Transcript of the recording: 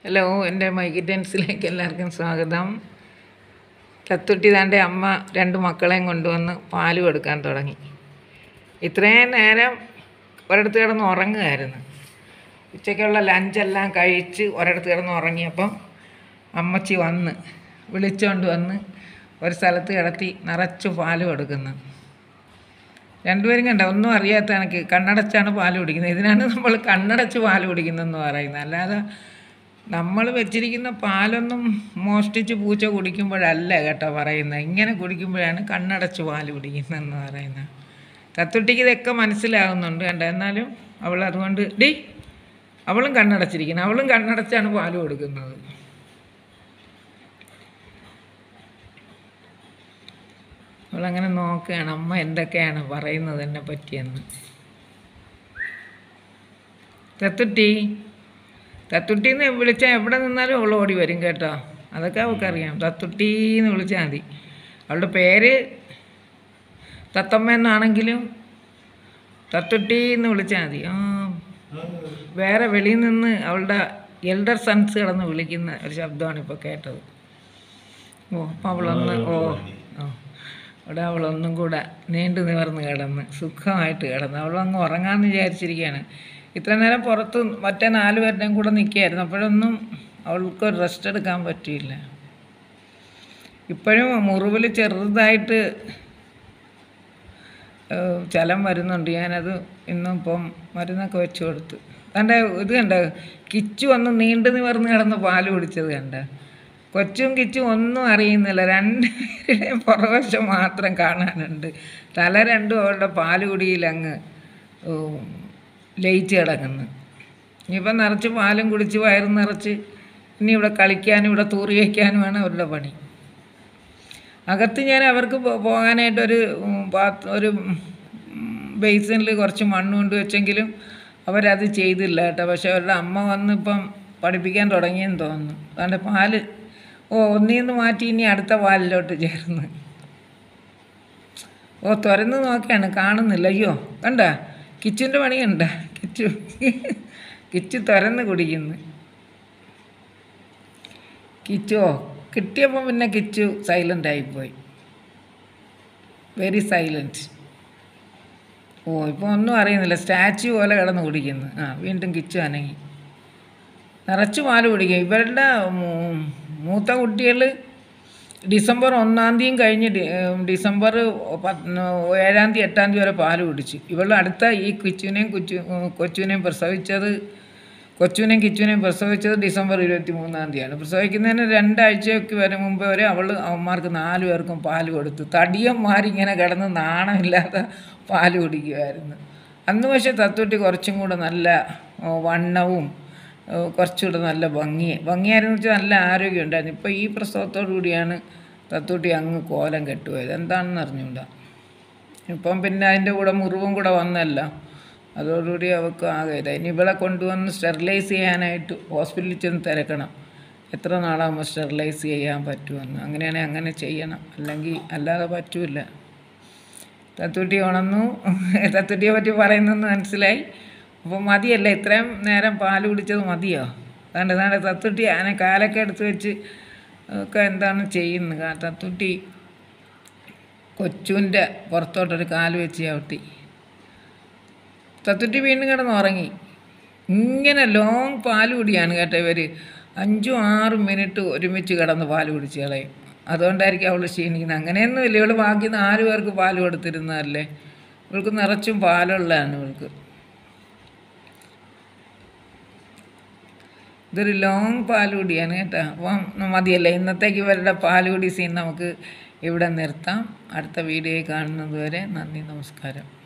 Hello, എൻ്റെ കിറ്റൻസിലേക്ക് എല്ലാവർക്കും സ്വാഗതം. തത്തുട്ടി താൻ്റെ അമ്മ രണ്ട് മക്കളെയും കൊണ്ടുവന്ന് പാല് കൊടുക്കാൻ തുടങ്ങി. ഇത്രയും നേരം ഒരിടത്ത് കിടന്ന് ഉറങ്ങുമായിരുന്നു. ഉച്ചയ്ക്കുള്ള ലഞ്ചെല്ലാം കഴിച്ച് ഒരിടത്ത് കിടന്ന് ഉറങ്ങിയപ്പം അമ്മച്ചി വന്ന് വിളിച്ചുകൊണ്ട് വന്ന് ഒരു സ്ഥലത്ത് കിടത്തി നിറച്ച് പാല് കൊടുക്കുന്നു. രണ്ടുപേരും കണ്ട ഒന്നും അറിയാത്ത എനിക്ക് കണ്ണടച്ചാണ് പാല് കുടിക്കുന്നത്. ഇതിനാണ് നമ്മൾ കണ്ണടച്ച് പാല് കുടിക്കുന്നതെന്ന് പറയുന്നത്. അല്ലാതെ നമ്മൾ വെച്ചിരിക്കുന്ന പാലൊന്നും മോഷ്ടിച്ച് പൂച്ച കുടിക്കുമ്പോഴല്ല കേട്ടോ പറയുന്നത്. ഇങ്ങനെ കുടിക്കുമ്പോഴാണ് കണ്ണടച്ച് പാല് കുടിക്കുന്നതെന്ന് പറയുന്നത്. തത്തുട്ടിക്ക് ഇതൊക്കെ മനസ്സിലാകുന്നുണ്ട് കണ്ട. എന്നാലും അവൾ അതുകൊണ്ട് അവളും കണ്ണടച്ചിരിക്കണം. അവളും കണ്ണടച്ചാണ് പാല് കൊടുക്കുന്നത്. അവളങ്ങനെ നോക്കുകയാണ് അമ്മ എന്തൊക്കെയാണ് പറയുന്നത് എന്നെ പറ്റിയെന്ന്. തത്തുട്ടീന്ന് വിളിച്ചാൽ എവിടെ നിന്നാലും അവൾ ഓടി വരും കേട്ടോ. അതൊക്കെ അവൾക്കറിയാം. തത്തുട്ടീന്ന് വിളിച്ചാൽ മതി. അവളുടെ പേര് തത്തമ്മ എന്നാണെങ്കിലും തത്തുട്ടീന്ന് വിളിച്ചാൽ മതി. വേറെ വെളിയിൽ നിന്ന് അവളുടെ എൽഡർ സൺസ് കിടന്ന് വിളിക്കുന്ന ഒരു ശബ്ദമാണ് ഇപ്പോൾ കേട്ടത്. അപ്പം അവളൊന്ന് അവിടെ അവളൊന്നും കൂടെ നീണ്ടു നിവർന്ന് കിടന്ന് സുഖമായിട്ട് കിടന്ന് അവളങ്ങ് ഉറങ്ങാമെന്ന് വിചാരിച്ചിരിക്കുകയാണ്. ഇത്ര നേരം പുറത്ത് മറ്റേ 4 പേരുടെയും കൂടെ നിൽക്കുകയായിരുന്നു. അപ്പോഴൊന്നും അവൾക്ക് റെസ്റ്റ് എടുക്കാൻ പറ്റിയില്ല. ഇപ്പോഴും മുറിവിൽ ചെറുതായിട്ട് ചലം വരുന്നുണ്ട്. ഞാനത് ഇന്നിപ്പം മരുന്നൊക്കെ വെച്ച് കൊടുത്ത്. കണ്ട ഇത് കണ്ട കിച്ചു വന്ന് നീണ്ടു നിവർന്ന് കിടന്ന് പാല് കുടിച്ചത് കണ്ട. കൊച്ചും കിച്ചും ഒന്നും അറിയുന്നില്ല. രണ്ടുപേരുടെയും പുറവശം മാത്രം കാണാനുണ്ട്. തല രണ്ടും അവളുടെ പാല് കുടിയിൽ അങ്ങ് ലയിച്ച് കിടക്കുന്നു. ഇനിയിപ്പം നിറച്ച് പാലും കുടിച്ച് വയറും നിറച്ച് ഇനി ഇവിടെ കളിക്കാനും ഇവിടെ തൂറി വയ്ക്കാനുമാണ് അവരുടെ പണി. അകത്ത് ഞാൻ അവർക്ക് പോകാനായിട്ടൊരു ഒരു ബേസിനിൽ കുറച്ച് മണ്ണ് കൊണ്ട് വെച്ചെങ്കിലും അവരത് ചെയ്തില്ല കേട്ടോ. പക്ഷെ അവരുടെ അമ്മ വന്നിപ്പം പഠിപ്പിക്കാൻ തുടങ്ങിയെന്ന് തോന്നുന്നു. അതുകൊണ്ട് പാല് ഒന്നീന്ന് മാറ്റി ഇനി അടുത്ത പാലിലോട്ട് ചേർന്ന് തുറന്ന് നോക്കിയാണ് കാണുന്നില്ല. അയ്യോ കണ്ട കിച്ചുൻ്റെ പണി കണ്ട. കിച്ചു തുറന്ന് കുടിക്കുന്നു. കിട്ടിയപ്പോൾ പിന്നെ കിച്ചു സൈലൻ്റ് ആയിപ്പോയി. Very silent. ഇപ്പോൾ ഒന്നും അറിയുന്നില്ല. സ്റ്റാച്യു പോലെ കിടന്ന് കുടിക്കുന്നു. വീണ്ടും കിച്ചു അനങ്ങി നിറച്ച് പാല് കുടിക്കും. ഇവരുടെ മൂത്ത കുട്ടികൾ ഡിസംബർ 1-ാം തീയതി കഴിഞ്ഞ് ഡിസംബർ 7-ാം തീയതി 8-ാം തീയതി വരെ പാല് കുടിച്ചു. ഇവളുടെ അടുത്ത ഈ കൊച്ചുവിനെയും പ്രസവിച്ചത് ഡിസംബർ 23-ാം തീയതിയാണ്. പ്രസവിക്കുന്നതിന് 2 ആഴ്ചയ്ക്ക് മുമ്പ് വരെ അവന്മാർക്ക് 4 പേർക്കും പാല് കൊടുത്തു. തടിയന്മാരിങ്ങനെ കിടന്ന് നാണമില്ലാതെ പാല് കുടിക്കുമായിരുന്നു. അന്ന് പക്ഷേ തത്തുട്ടി കുറച്ചും കൂടെ നല്ല വണ്ണവും കുറച്ചുകൂടെ നല്ല ഭംഗിയായിരുന്നു വെച്ചാൽ നല്ല ആരോഗ്യം ഉണ്ടായിരുന്നു. ഇപ്പോൾ ഈ പ്രസവത്തോടു കൂടിയാണ് തത്തുട്ടി അങ്ങ് കോലം കെട്ടുപോയത്. എന്താണെന്ന് അറിഞ്ഞൂടാ. ഇപ്പം പിന്നെ അതിൻ്റെ കൂടെ മുറിവും കൂടെ വന്നല്ലോ. അതോടുകൂടി അവൾക്ക് ആകെ ഇനി ഇവളെ കൊണ്ടുവന്ന് സ്റ്റെറിലൈസ് ചെയ്യാനായിട്ട് ഹോസ്പിറ്റലിൽ ചെന്ന് തിരക്കണം. എത്ര നാളാകുമ്പോൾ സ്റ്റെറിലൈസ് ചെയ്യാൻ പറ്റുമെന്ന്. അങ്ങനെയാണെങ്കിൽ അങ്ങനെ ചെയ്യണം. അല്ലാതെ പറ്റൂല. തത്തുട്ടി ഉണർന്നു. തത്തുട്ടിയെ പറ്റി പറയുന്നെന്ന് മനസ്സിലായി. അപ്പോൾ മതിയല്ലേ, ഇത്രയും നേരം പാല് കുടിച്ചത് മതിയോ? അതാണ്ട് തത്തുട്ടി ആനെ കാലൊക്കെ എടുത്ത് വെച്ച് ഒക്കെ എന്താണ് ചെയ്യുന്നത്. തത്തുട്ടി കൊച്ചുവിൻ്റെ പുറത്തോട്ടൊരു കാല് വെച്ച് ചവിട്ടി. തത്തുട്ടി വീണ്ടും കിടന്ന് ഉറങ്ങി. ഇങ്ങനെ ലോങ് പാല് കുടിയാണ് കേട്ടോ ഇവർ. 5-6 മിനിറ്റ് ഒരുമിച്ച് കിടന്ന് പാല് കുടിച്ച് കളയും. അതുകൊണ്ടായിരിക്കും അവൾ ക്ഷീണിക്കുന്നത്. അങ്ങനെയൊന്നുമില്ല. ഇവൾ ബാക്കി 4 പേർക്ക് പാല് കൊടുത്തിരുന്നതല്ലേ. ഇവൾക്ക് നിറച്ചും പാലുള്ളതാണ് ഇവൾക്ക്. ഇതൊരു ലോങ് പാലുകുടിയാണ് കേട്ടോ. അപ്പം മതിയല്ലേ, ഇന്നത്തേക്ക് ഇവരുടെ പാലുകുടി സീൻ നമുക്ക് ഇവിടെ നിർത്താം. അടുത്ത വീഡിയോയിൽ കാണുന്നത് വരെ നന്ദി, നമസ്കാരം.